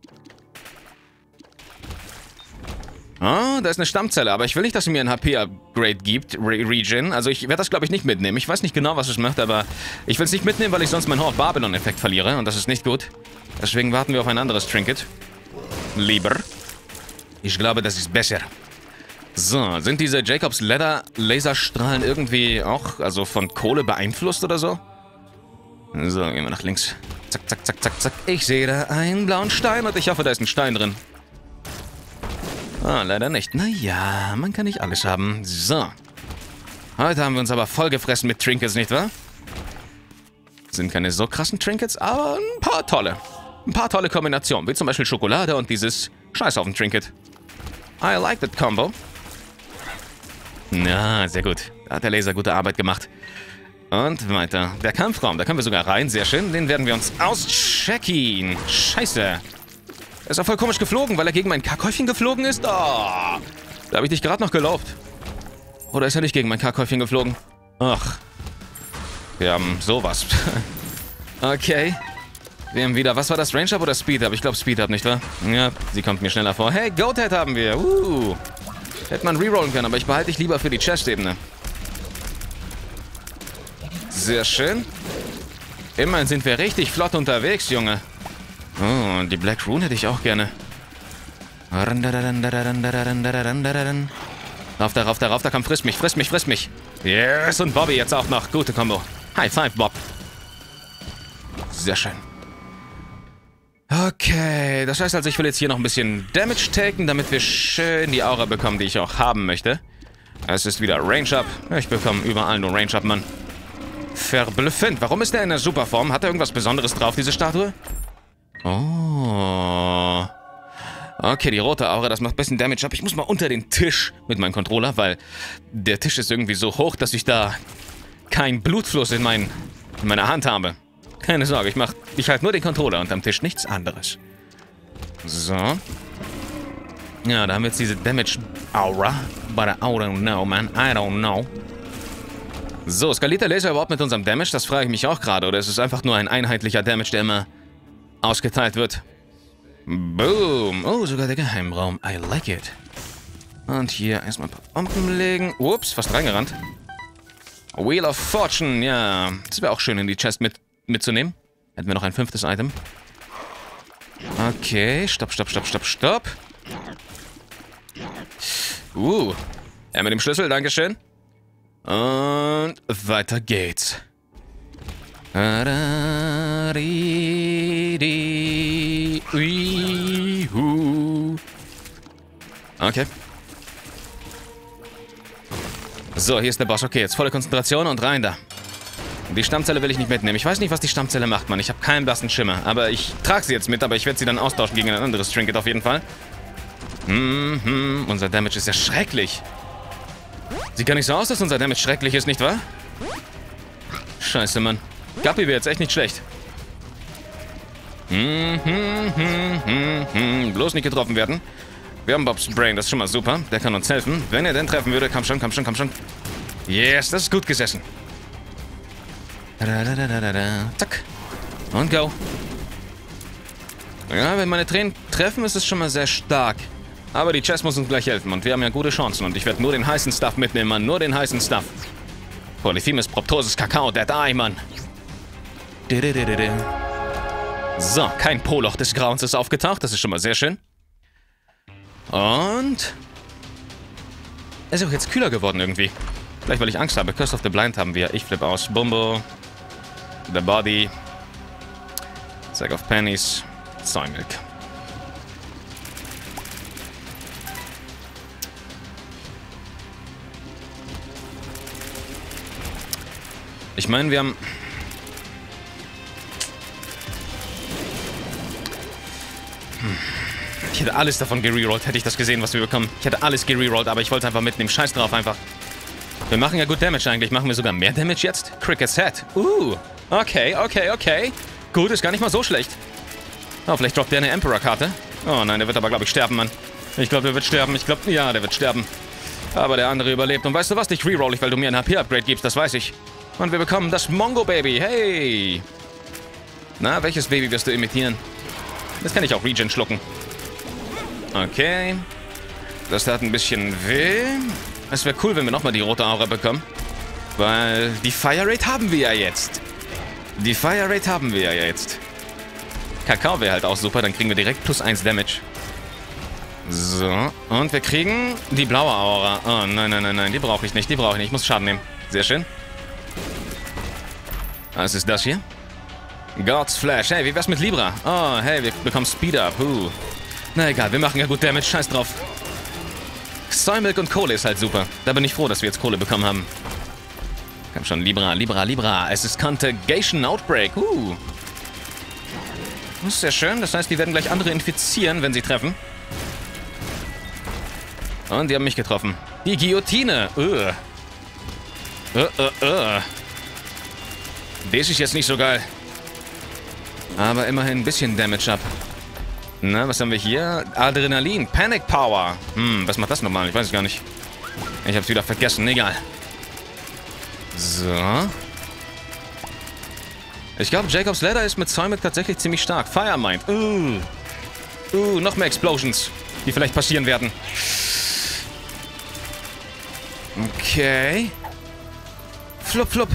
Oh, da ist eine Stammzelle, aber ich will nicht, dass sie mir ein H P-Upgrade gibt, Re Regen. Also ich werde das, glaube ich, nicht mitnehmen. Ich weiß nicht genau, was es macht, aber ich will es nicht mitnehmen, weil ich sonst meinen Horde Babylon-Effekt verliere. Und das ist nicht gut. Deswegen warten wir auf ein anderes Trinket. Lieber. Ich glaube, das ist besser. So, sind diese Jacobs Ladder Laserstrahlen irgendwie auch, also von Kohle beeinflusst oder so? So, gehen wir nach links. Zack, zack, zack, zack, zack. Ich sehe da einen blauen Stein und ich hoffe, da ist ein Stein drin. Ah, leider nicht. Naja, man kann nicht alles haben. So. Heute haben wir uns aber vollgefressen mit Trinkets, nicht wahr? Sind keine so krassen Trinkets, aber ein paar tolle. Ein paar tolle Kombinationen, wie zum Beispiel Schokolade und dieses Scheißhaufen-Trinket. I like that combo. Na, sehr gut. Da hat der Laser gute Arbeit gemacht. Und weiter. Der Kampfraum, da können wir sogar rein. Sehr schön. Den werden wir uns auschecken. Scheiße. Er ist auch voll komisch geflogen, weil er gegen mein Kackhäufchen geflogen ist. Oh, da habe ich dich gerade noch gelobt. Oder ist er nicht gegen mein Kackhäufchen geflogen? Ach. Wir haben sowas. Okay. Wir haben wieder, was war das? Range Up oder Speed Up? Ich glaube Speed Up, nicht wahr? Ja, sie kommt mir schneller vor. Hey, Goathead haben wir. Uh. Hätte man rerollen können, aber ich behalte dich lieber für die Chest-Ebene. Sehr schön. Immerhin sind wir richtig flott unterwegs, Junge. Oh, und die Black Rune hätte ich auch gerne. Rauf da, rauf da, rauf da, komm, friss mich, friss mich, friss mich. Yes, und Bobby jetzt auch noch. Gute Kombo. High five, Bob. Sehr schön. Okay, das heißt also, ich will jetzt hier noch ein bisschen Damage taken, damit wir schön die Aura bekommen, die ich auch haben möchte. Es ist wieder Range Up. Ich bekomme überall nur Range Up, Mann. Verblüffend. Warum ist der in der Superform? Hat er irgendwas Besonderes drauf, diese Statue? Oh. Okay, die rote Aura, das macht ein bisschen Damage ab. Ich muss mal unter den Tisch mit meinem Controller, weil der Tisch ist irgendwie so hoch, dass ich da keinen Blutfluss in, mein, in meiner Hand habe. Keine Sorge, ich mach, ich halte nur den Controller und am Tisch nichts anderes. So. Ja, da haben wir jetzt diese Damage Aura. But I don't know, man. I don't know. So, skaliert der Laser überhaupt mit unserem Damage? Das frage ich mich auch gerade. Oder ist es einfach nur ein einheitlicher Damage, der immer ausgeteilt wird? Boom. Oh, sogar der Geheimraum. I like it. Und hier erstmal ein paar Bomben legen. Ups, fast reingerannt. Wheel of Fortune, ja. Das wäre auch schön in die Chest mit, mitzunehmen. Hätten wir noch ein fünftes Item. Okay, stopp, stopp, stopp, stopp, stopp. Uh, er mit dem Schlüssel, dankeschön. Und weiter geht's. Okay. So, hier ist der Boss. Okay, jetzt volle Konzentration und rein da. Die Stammzelle will ich nicht mitnehmen. Ich weiß nicht, was die Stammzelle macht, Mann. Ich habe keinen blassen Schimmer. Aber ich trage sie jetzt mit, aber ich werde sie dann austauschen gegen ein anderes Trinket auf jeden Fall. Mhm, unser Damage ist ja schrecklich. Sieht gar nicht so aus, dass unser Damage schrecklich ist, nicht wahr? Scheiße, Mann. Guppy wäre jetzt echt nicht schlecht. Mhm, mhm, mhm, mhm. Bloß nicht getroffen werden. Wir haben Bobs Brain, das ist schon mal super. Der kann uns helfen. Wenn er denn treffen würde, komm schon, komm schon, komm schon. Yes, das ist gut gesessen. Zack. Und go. Ja, wenn meine Tränen treffen, ist es schon mal sehr stark. Aber die Chest muss uns gleich helfen und wir haben ja gute Chancen. Und ich werde nur den heißen Stuff mitnehmen, Mann. Nur den heißen Stuff. Polyphemus Proptosis Kakao, Dead Eye, Mann. So, kein Poloch des Grauens ist aufgetaucht. Das ist schon mal sehr schön. Und... ist auch jetzt kühler geworden irgendwie. Vielleicht, weil ich Angst habe. Curse of the Blind haben wir. Ich flippe aus. Bumbo. The Body. Sack of Pennies. Soy Milk. Ich meine, wir haben... Hm. Ich hätte alles davon gererollt, hätte ich das gesehen, was wir bekommen. Ich hätte alles gererollt, aber ich wollte einfach mitnehmen. Scheiß drauf einfach. Wir machen ja gut Damage eigentlich. Machen wir sogar mehr Damage jetzt? Cricket's Head. Uh, okay, okay, okay. Gut, ist gar nicht mal so schlecht. Oh, vielleicht droppt der eine Emperor-Karte. Oh nein, der wird aber, glaube ich, sterben, Mann. Ich glaube, der wird sterben. Ich glaube, ja, der wird sterben. Aber der andere überlebt. Und weißt du was? Dich reroll ich, weil du mir ein H P-Upgrade gibst, das weiß ich. Und wir bekommen das Mongo-Baby. Hey! Na, welches Baby wirst du imitieren? Das kann ich auch Regen schlucken. Okay. Das tat ein bisschen weh. Es wäre cool, wenn wir nochmal die rote Aura bekommen. Weil die Fire Rate haben wir ja jetzt. Die Fire Rate haben wir ja jetzt. Kakao wäre halt auch super, dann kriegen wir direkt plus eins Damage. So, und wir kriegen die blaue Aura. Oh, nein, nein, nein, nein, die brauche ich nicht, die brauche ich nicht. Ich muss Schaden nehmen. Sehr schön. Was ist das hier? God's Flash. Hey, wie wär's mit Libra? Oh, hey, wir bekommen Speed Up. Uh. Na egal, wir machen ja gut Damage. Scheiß drauf. Soymilk und Kohle ist halt super. Da bin ich froh, dass wir jetzt Kohle bekommen haben. Komm schon, Libra, Libra, Libra. Es ist Contagion Outbreak. Uh. Das ist sehr schön. Das heißt, die werden gleich andere infizieren, wenn sie treffen. Und die haben mich getroffen. Die Guillotine. Uh. Uh, uh, uh. Das ist jetzt nicht so geil. Aber immerhin ein bisschen Damage ab. Na, was haben wir hier? Adrenalin. Panic Power. Hm, was macht das nochmal? Ich weiß es gar nicht. Ich hab's wieder vergessen. Egal. So. Ich glaube, Jacobs Ladder ist mit Soymilk tatsächlich ziemlich stark. Firemind. Uh. Uh, noch mehr Explosions, die vielleicht passieren werden. Okay. Flup, flup.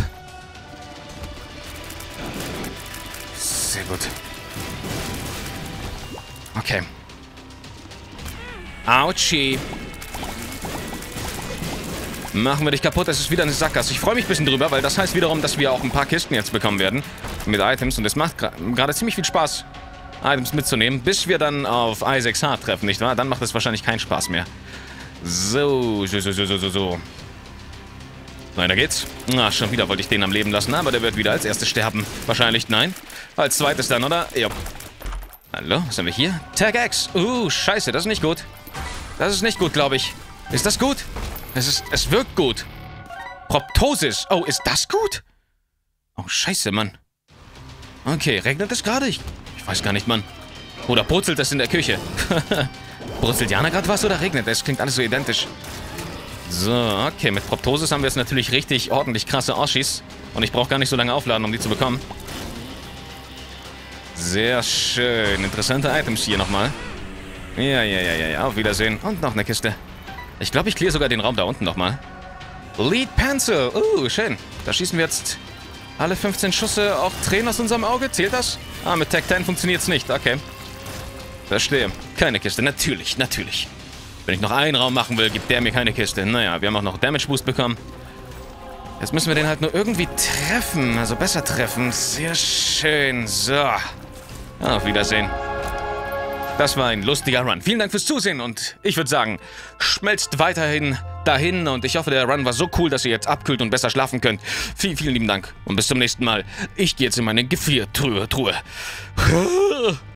Sehr gut. Okay. Autschi. Machen wir dich kaputt, es ist wieder eine Sackgasse. Ich freue mich ein bisschen drüber, weil das heißt wiederum, dass wir auch ein paar Kisten jetzt bekommen werden. Mit Items. Und es macht gerade ziemlich viel Spaß, Items mitzunehmen, bis wir dann auf I sechs H treffen, nicht wahr? Dann macht es wahrscheinlich keinen Spaß mehr. So, so, so, so, so, so. Weiter geht's. Na, schon wieder wollte ich den am Leben lassen, aber der wird wieder als erstes sterben. Wahrscheinlich, nein. Als zweites dann, oder? Ja. Hallo, was haben wir hier? Tag X. Uh, scheiße, das ist nicht gut. Das ist nicht gut, glaube ich. Ist das gut? Es ist, es wirkt gut. Proptosis. Oh, ist das gut? Oh, scheiße, Mann. Okay, regnet es gerade? Ich, ich weiß gar nicht, Mann. Oder brutzelt es in der Küche? Brutzelt Jana gerade was oder regnet es? Klingt alles so identisch. So, okay, mit Proptosis haben wir jetzt natürlich richtig ordentlich krasse Oschis. Und ich brauche gar nicht so lange aufladen, um die zu bekommen. Sehr schön. Interessante Items hier nochmal. Ja, ja, ja, ja, ja. Auf Wiedersehen. Und noch eine Kiste. Ich glaube, ich clear sogar den Raum da unten nochmal. Lead Pencil. Uh, schön. Da schießen wir jetzt alle fünfzehn Schüsse auch Tränen aus unserem Auge. Zählt das? Ah, mit Tag zehn funktioniert es nicht. Okay. Verstehe. Keine Kiste. Natürlich, natürlich. Wenn ich noch einen Raum machen will, gibt der mir keine Kiste. Naja, wir haben auch noch Damage Boost bekommen. Jetzt müssen wir den halt nur irgendwie treffen. Also besser treffen. Sehr schön. So. Auf Wiedersehen. Das war ein lustiger Run. Vielen Dank fürs Zusehen und ich würde sagen, schmelzt weiterhin dahin und ich hoffe, der Run war so cool, dass ihr jetzt abkühlt und besser schlafen könnt. Vielen, vielen lieben Dank und bis zum nächsten Mal. Ich gehe jetzt in meine Gefriertruhe. Truhe.